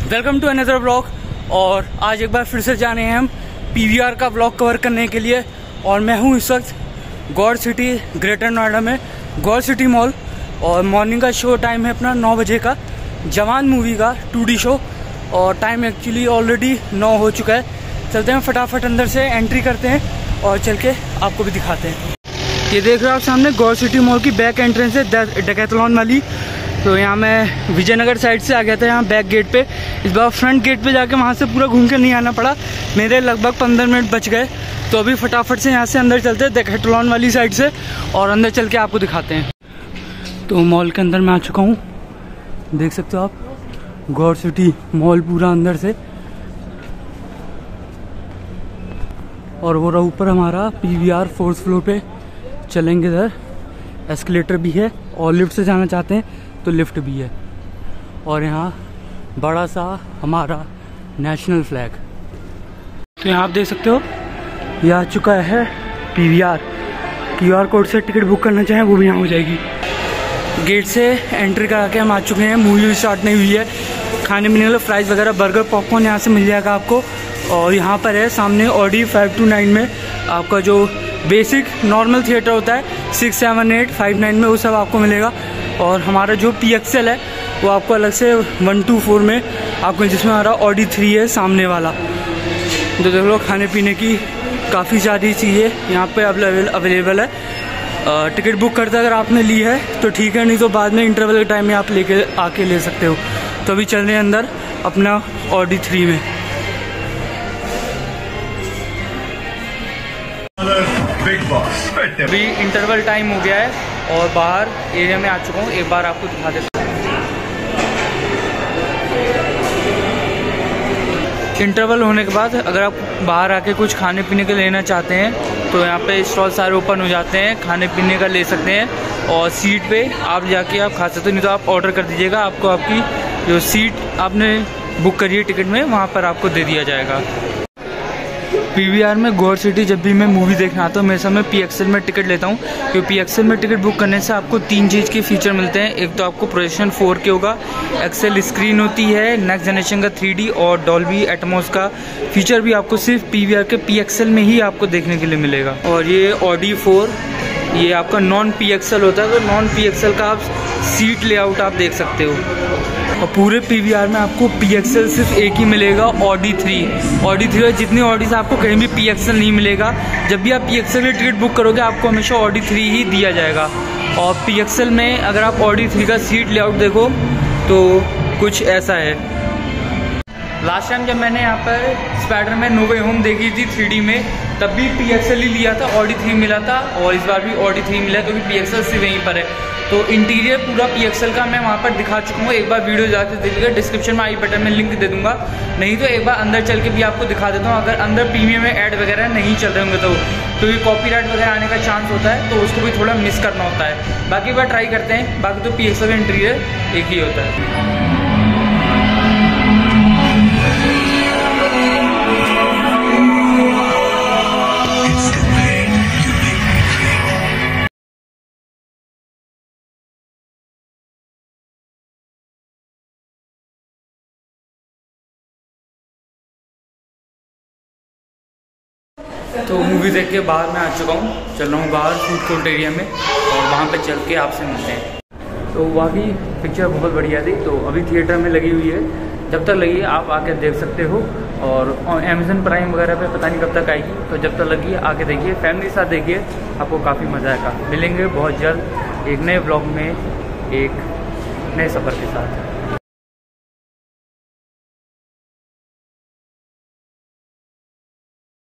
Welcome to another blog. और आज एक बार फिर से जाने हैं हम पीवीआर का ब्लॉग कवर करने के लिए। और मैं हूँ इस वक्त गॉड सिटी ग्रेटर नोएडा में गॉड सिटी मॉल। और मॉर्निंग का शो टाइम है अपना 9 बजे का, जवान मूवी का 2D शो। और टाइम एक्चुअली ऑलरेडी 9 हो चुका है। चलते हैं फटाफट अंदर से एंट्री करते हैं और चल के आपको भी दिखाते हैं। ये देख रहे हो आप सामने गॉड सिटी मॉल की बैक एंट्रेंस है डेकैथलॉन वाली। तो यहाँ मैं विजयनगर साइड से आ गया था यहाँ बैक गेट पे। इस बार फ्रंट गेट पे जाके वहाँ से पूरा घूम के नहीं आना पड़ा, मेरे लगभग 15 मिनट बच गए। तो अभी फटाफट से यहाँ से अंदर चलते हैं डेकैथलॉन वाली साइड से और अंदर चल के आपको दिखाते हैं। तो मॉल के अंदर मैं आ चुका हूँ, देख सकते हो आप गॉड सिटी मॉल पूरा अंदर से। और वो रहा ऊपर हमारा पीवीआर 4th फ्लोर पे चलेंगे। इधर एस्केलेटर भी है और लिफ्ट से जाना चाहते हैं तो लिफ्ट भी है। और यहाँ बड़ा सा हमारा नेशनल फ्लैग। तो यहाँ आप देख सकते हो ये आ चुका है पीवीआर। QR कोड से टिकट बुक करना चाहें वो भी यहाँ हो जाएगी। गेट से एंट्री करा के हम आ चुके हैं। मूवी स्टार्ट नहीं हुई है। खाने पीने वाले फ्राइज वगैरह बर्गर पॉपकॉर्न यहाँ से मिल जाएगा आपको। और यहाँ पर है सामने ऑडी 529 में आपका जो बेसिक नॉर्मल थिएटर होता है 6, 7, 8, 5, 9 में वो सब आपको मिलेगा। और हमारा जो PXL है वो आपको अलग से 1, 2, 4 में आपको, जिसमें हमारा ऑडी 3 है सामने वाला। तो देख लो खाने पीने की काफ़ी सारी चीज़ें यहाँ पे अवेलेबल है। टिकट बुक करते अगर आपने ली है तो ठीक है, नहीं तो बाद में इंटरवल के टाइम में आप लेके आके ले सकते हो। तो अभी चल रहे हैं अंदर अपना ऑडी 3 में। अभी इंटरवल टाइम हो गया है और बाहर एरिया में आ चुका हूँ, एक बार आपको दिखा देता हूँ। इंटरवल होने के बाद अगर आप बाहर आके कुछ खाने पीने के लेना चाहते हैं तो यहाँ पे स्टॉल सारे ओपन हो जाते हैं, खाने पीने का ले सकते हैं। और सीट पे आप जाके आप खा सकते हो, नहीं तो आप ऑर्डर कर दीजिएगा, आपको आपकी जो सीट आपने बुक करी है टिकट में वहाँ पर आपको दे दिया जाएगा। पीवीआर में गॉड सिटी जब भी मैं मूवी देखना आता हूँ मैं समय PXL में टिकट लेता हूँ, क्योंकि PXL में टिकट बुक करने से आपको 3 चीज़ के फीचर मिलते हैं। एक तो आपको प्रोजेक्शन 4K होगा, एक्सेल स्क्रीन होती है, नेक्स्ट जनरेशन का 3D और डॉल्बी एटमॉस का फीचर भी आपको सिर्फ पीवीआर के PXL में ही आपको देखने के लिए मिलेगा। और ये ऑडी 4 ये आपका नॉन PXL होता है, तो नॉन PXL का आप सीट लेआउट आप देख सकते हो। और पूरे पीवीआर में आपको PXL सिर्फ एक ही मिलेगा, ऑडी 3। ऑडी 3 जितनी ऑडीज आपको कहीं भी PXL नहीं मिलेगा। जब भी आप PXL में टिकट बुक करोगे आपको हमेशा ऑडी 3 ही दिया जाएगा। और PXL में अगर आप ऑडी 3 का सीट लेआउट देखो तो कुछ ऐसा है। लास्ट टाइम जब मैंने यहाँ पर स्पाइडरमैन नो वे होम देखी थी 3D में, तब भी PXL ही लिया था, ऑडी 3 मिला था। और इस बार भी ऑडी 3 मिला क्योंकि PXL सिर्फ वहीं पर है। तो इंटीरियर पूरा PXL का मैं वहाँ पर दिखा चुका हूँ, एक बार वीडियो जाके देखिएगा, डिस्क्रिप्शन में आई बटन में लिंक दे दूँगा। नहीं तो एक बार अंदर चल के भी आपको दिखा देता हूँ, अगर अंदर प्रीमियम में ऐड वगैरह नहीं चल रहे होंगे तो ये कॉपीराइट वगैरह आने का चांस होता है, तो उसको भी थोड़ा मिस करना होता है। बाकी बार ट्राई करते हैं, बाकी तो PXL का इंटीरियर एक ही होता है। तो मूवी देख के बाहर मैं आ चुका हूँ, चल रहा हूँ बाहर फूड कोर्ट एरिया में और वहाँ पे चल के आपसे मिलते हैं। तो वाकई पिक्चर बहुत बढ़िया थी। तो अभी थिएटर में लगी हुई है, जब तक लगी है आप आके देख सकते हो। और Amazon प्राइम वगैरह पे पता नहीं कब तक आएगी, तो जब तक लगी है आके देखिए, फैमिली के साथ देखिए, आपको काफ़ी मज़ा आएगा। मिलेंगे बहुत जल्द एक नए ब्लॉग में एक नए सफ़र के साथ।